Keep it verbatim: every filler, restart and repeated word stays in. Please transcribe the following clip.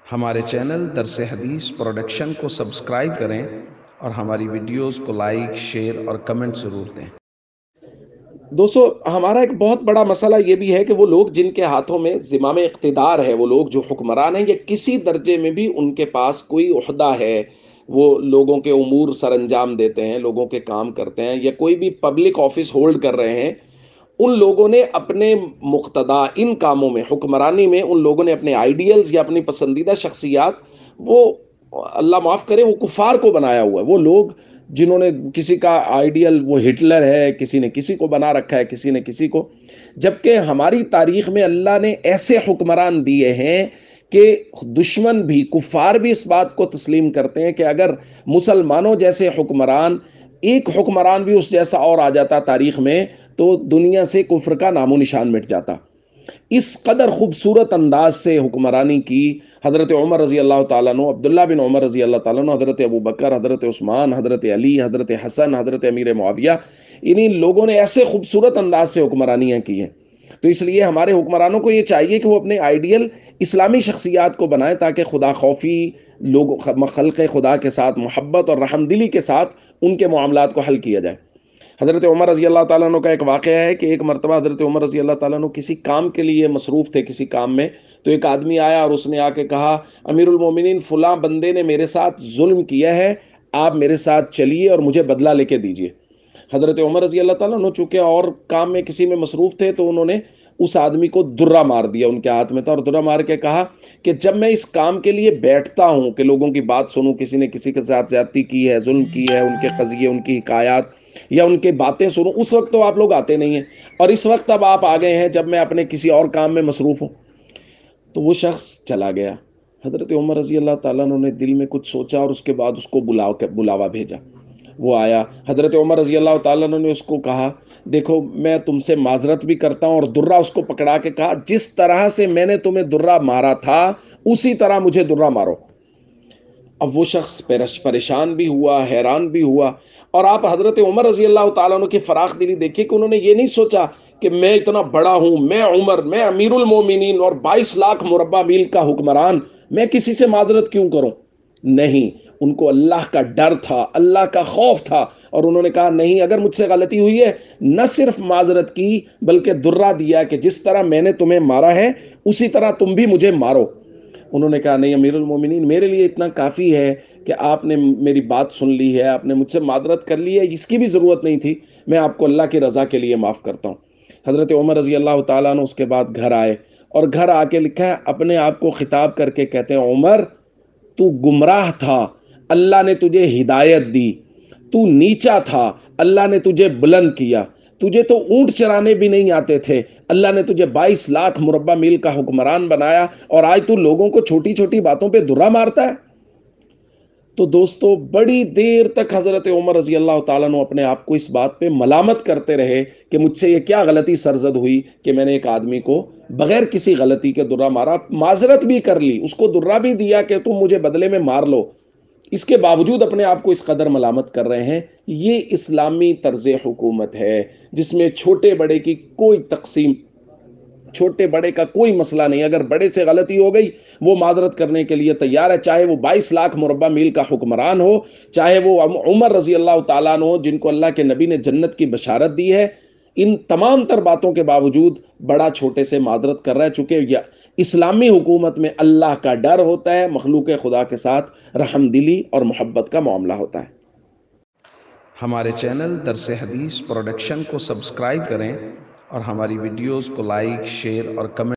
ہمارے چینل درس حدیث پروڈکشن کو سبسکرائب کریں اور ہماری ویڈیوز کو لائک، شیئر اور کمنٹ ضرور دیں۔ دوستو، ہمارا ایک بہت بڑا مسئلہ یہ بھی ہے کہ وہ لوگ جن کے ہاتھوں میں زمام اقتدار ہے، وہ لوگ جو حکمران ہیں یا کسی درجے میں بھی ان کے پاس کوئی عہدہ ہے، وہ لوگوں کے امور سر انجام دیتے ہیں، لوگوں کے کام کرتے ہیں یا کوئی بھی پبلک آفس ہولڈ کر رہے ہیں، ان لوگوں نے اپنے مقتدا ان کاموں میں، حکمرانی میں، ان لوگوں نے اپنے آئیڈیلز یا اپنی پسندیدہ شخصیات، وہ اللہ معاف کرے، وہ کفار کو بنایا ہوا ہے۔ وہ لوگ جنہوں نے کسی کا آئیڈیل وہ ہٹلر ہے، کسی نے کسی کو بنا رکھا ہے، کسی نے کسی کو، جبکہ ہماری تاریخ میں اللہ نے ایسے حکمران دیے ہیں کہ دشمن بھی، کفار بھی اس بات کو تسلیم کرتے ہیں کہ اگر مسلمانوں جیسے حکمران، ایک حکمران بھی اس جیسا اور آ جاتا تاریخ میں، تو دنیا سے کفر کا نام و نشان مٹ جاتا۔ اس قدر خوبصورت انداز سے حکمرانی کی حضرت عمر رضی اللہ تعالیٰ عنہ، عبداللہ بن عمر رضی اللہ تعالیٰ عنہ، حضرت ابو بکر، حضرت عثمان، حضرت علی، حضرت حسن، حضرت امیر معاویہ، انہی لوگوں نے ایسے خوبصورت انداز سے حکمرانیاں کی ہیں۔ تو اس لیے ہمارے حکمرانوں کو یہ چاہیے کہ وہ اپنے آئیڈیل اسلامی شخصیات کو بنائیں تاکہ خدا خوفی، لوگ خلق خدا کے ساتھ محبت اور رحم دلی کے ساتھ ان کے معاملات کو حل کیا جائے۔ حضرت عمر رضی اللہ تعالیٰ عنہ کا ایک واقعہ ہے کہ ایک مرتبہ حضرت عمر رضی اللہ تعالیٰ عنہ کسی کام کے لیے مصروف تھے، کسی کام میں، تو ایک آدمی آیا اور اس نے آ کے کہا، امیر المومنین، فلاں بندے نے میرے ساتھ ظلم کیا ہے، آپ میرے ساتھ چلیے اور مجھے بدلہ لے کے دیجیے۔ حضرت عمر رضی اللہ تعالیٰ عنہ چونکہ اور کام میں کسی میں مصروف تھے، تو انہوں نے اس آدمی کو درہ مار دیا، ان کے ہاتھ میں تھا، اور درہ مار کے کہا کہ جب میں اس کام کے لیے بیٹھتا ہوں کہ لوگوں کی بات سنوں، کسی نے کسی کے ساتھ زیادتی کی ہے، ظلم کی ہے، ان کے قضیے، ان کی حکایات یا ان کے باتیں سنوں، اس وقت تو آپ لوگ آتے نہیں ہیں، اور اس وقت اب آپ آ گئے ہیں جب میں اپنے کسی اور کام میں مصروف ہوں۔ تو وہ شخص چلا گیا۔ حضرت عمر رضی اللہ تعالیٰ عنہ نے دل میں کچھ سوچا اور اس کے بعد اس کو بلاو بلاوا بھیجا۔ وہ آیا، حضرت عمر رضی اللہ تعالیٰ عنہ نے اس کو کہا، دیکھو میں تم سے معذرت بھی کرتا ہوں، اور درہ اس کو پکڑا کے کہا، جس طرح سے میں نے تمہیں درہ مارا تھا اسی طرح مجھے درہ مارو۔ اب وہ شخص پریشان بھی ہوا، حیران بھی ہوا، اور آپ حضرت عمر رضی اللہ تعالیٰ عنہ کی فراخ دلی دیکھیے کہ انہوں نے یہ نہیں سوچا کہ میں اتنا بڑا ہوں، میں عمر، میں امیر المومنین اور بائیس لاکھ مربع میل کا حکمران، میں کسی سے معذرت کیوں کروں؟ نہیں، ان کو اللہ کا ڈر تھا، اللہ کا خوف تھا، اور انہوں نے کہا نہیں، اگر مجھ سے غلطی ہوئی ہے، نہ صرف معذرت کی بلکہ درہ دیا کہ جس طرح میں نے تمہیں مارا ہے اسی طرح تم بھی مجھے مارو۔ انہوں نے کہا نہیں امیر المومنین، میرے لیے اتنا کافی ہے کہ آپ نے میری بات سن لی ہے، آپ نے مجھ سے معذرت کر لی ہے، اس کی بھی ضرورت نہیں تھی، میں آپ کو اللہ کی رضا کے لیے معاف کرتا ہوں۔ حضرت عمر رضی اللہ تعالیٰ عنہ اس کے بعد گھر آئے، اور گھر آ کے لکھا ہے اپنے آپ کو خطاب کر کے کہتے ہیں، عمر تو گمراہ تھا، اللہ نے تجھے ہدایت دی، تو نیچا تھا، اللہ نے تجھے بلند کیا، تجھے تو اونٹ چرانے بھی نہیں آتے تھے، اللہ نے تجھے بائیس لاکھ مربع میل کا حکمران بنایا، اور آج تو لوگوں کو چھوٹی چھوٹی باتوں پہ درہ مارتا ہے۔ تو دوستو، بڑی دیر تک حضرت عمر رضی اللہ تعالیٰ عنہ اپنے آپ کو اس بات پہ ملامت کرتے رہے کہ مجھ سے یہ کیا غلطی سرزد ہوئی کہ میں نے ایک آدمی کو بغیر کسی غلطی کے درہ مارا، معذرت بھی کر لی، اس کو درہ بھی دیا کہ تم مجھے بدلے میں مار لو، اس کے باوجود اپنے آپ کو اس قدر ملامت کر رہے ہیں۔ یہ اسلامی طرز حکومت ہے جس میں چھوٹے بڑے کی کوئی تقسیم، چھوٹے بڑے کا کوئی مسئلہ نہیں، اگر بڑے سے غلطی ہو گئی وہ معذرت کرنے کے لیے تیار ہے، چاہے وہ بائیس لاکھ مربع میل کا حکمران ہو، چاہے وہ عمر رضی اللہ تعالیٰ عنہ ہو جن کو اللہ کے نبی نے جنت کی بشارت دی ہے۔ ان تمام تر باتوں کے باوجود بڑا چھوٹے سے معذرت کر رہا ہے، چونکہ اسلامی حکومت میں اللہ کا ڈر ہوتا ہے، مخلوق خدا کے ساتھ رحم دلی اور محبت کا معاملہ ہوتا ہے۔ ہمارے چینل درس حدیث پروڈکشن کو سبسکرائب کریں اور ہماری ویڈیوز کو لائک، شیئر اور کمنٹ